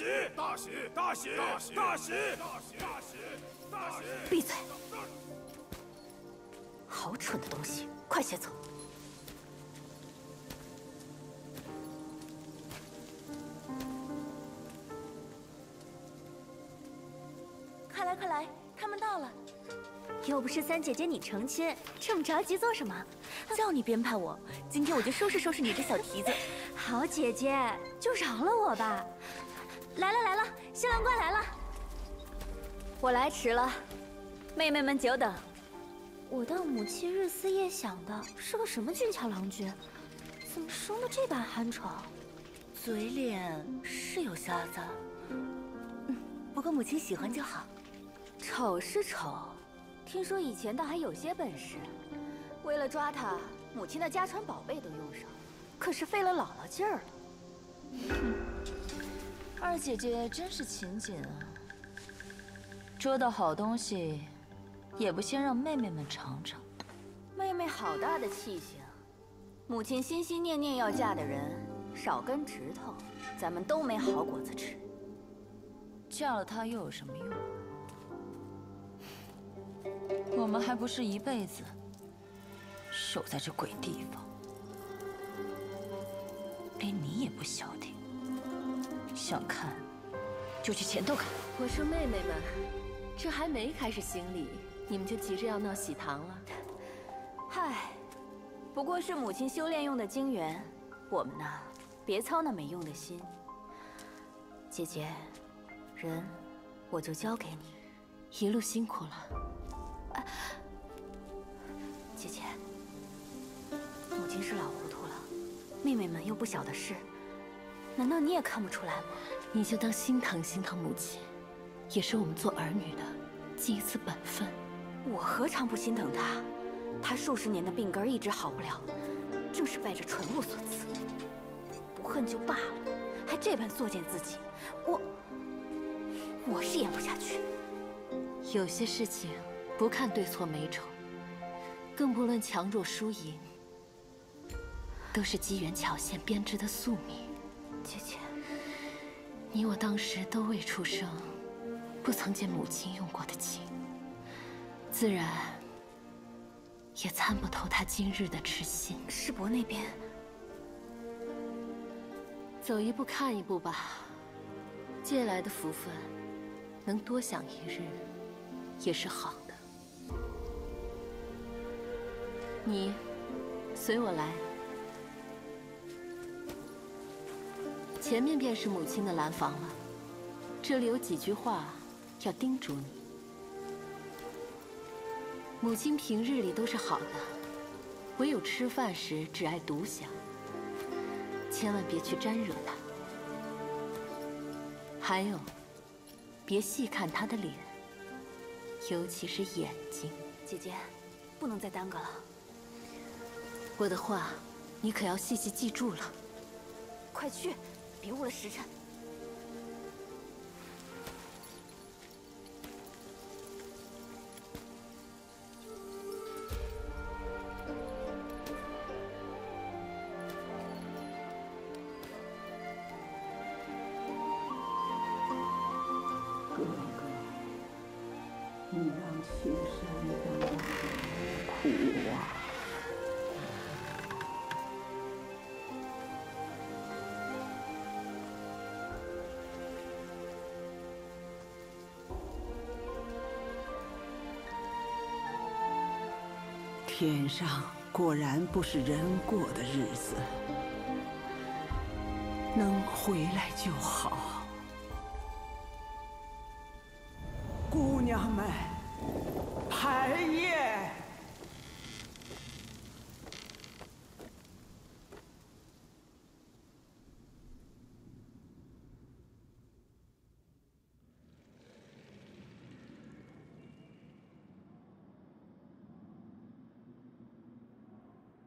大喜！大喜！大喜！大喜！大喜！大喜！ 闭嘴！好蠢的东西，快些走！ 快来快来，他们到了。 又不是三姐姐你成亲，这么着急做什么？ 叫你编排我，今天我就收拾收拾你这小蹄子。 好姐姐，就饶了我吧。来了来了，新郎官来了。 我来迟了，妹妹们久等。 我当母亲日思夜想的是个什么俊俏郎君，怎么生得这般憨丑？ 嘴脸是有瞎子，不过母亲喜欢就好。 丑是丑，听说以前倒还有些本事。为了抓他，母亲的家传宝贝都用上，可是费了姥姥劲儿了。 二姐姐真是勤俭啊，捉到好东西，也不先让妹妹们尝尝。 妹妹好大的气性，母亲心心念念要嫁的人，少根指头，咱们都没好果子吃。 嫁了她又有什么用？我们还不是一辈子守在这鬼地方，连你也不消停。想看，就去前头看。 我说妹妹们，这还没开始行礼，你们就急着要闹喜糖了？ 嗨，不过是母亲修炼用的精元，我们呢，别操那没用的心。姐姐，人我就交给你。 一路辛苦了。 姐姐，母亲是老糊涂了，妹妹们又不小的事，难道你也看不出来吗？ 你就当心疼心疼母亲，也是我们做儿女的尽一次本分。 我何尝不心疼她？她数十年的病根一直好不了，正是拜这纯露所赐。不恨就罢了，还这般作践自己，我是咽不下去。 有些事情不看对错美丑，更不论强弱输赢，都是机缘巧现编织的宿命。 姐姐， 你我当时都未出生，不曾见母亲用过的情，自然也参不透她今日的痴心。 师伯那边， 走一步看一步吧。借来的福分，能多享一日，也是好的。你随我来，前面便是母亲的兰房了。这里有几句话要叮嘱你。母亲平日里都是好的，唯有吃饭时只爱独享，千万别去沾惹她。还有，别细看她的脸，尤其是眼睛。 姐姐，不能再耽搁了。 我的话，你可要细细记住了。 快去，别误了时辰。 哥哥，你让青山担了何苦啊？天上果然不是人过的日子，能回来就好。姑娘们，排宴。